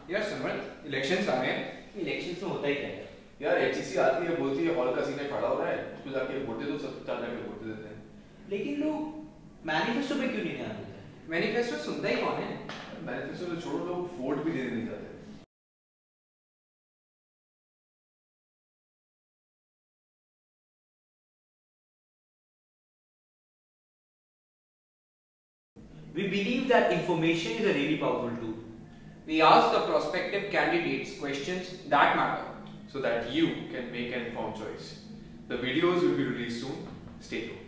यार समझ, इलेक्शंस आ रहे हैं। इलेक्शन में होता ही क्या है यार एचईसी आती है, बोलती है हॉल का सीने खड़ा हो रहा है, उसको जाके वोट दे दो, सब चल जाके वोट दे देते हैं। लेकिन लोग मैनिफेस्टो पे क्यों नहीं ध्यान देते? मैनिफेस्टो सुनता ही कौन है? मैनिफेस्टो तो छोड़ो, लोग वोट भी देने नहीं जाते। We believe that information is a really powerful tool. We ask the prospective candidates questions that matter. So that you can make an informed choice. The videos will be released soon. Stay tuned.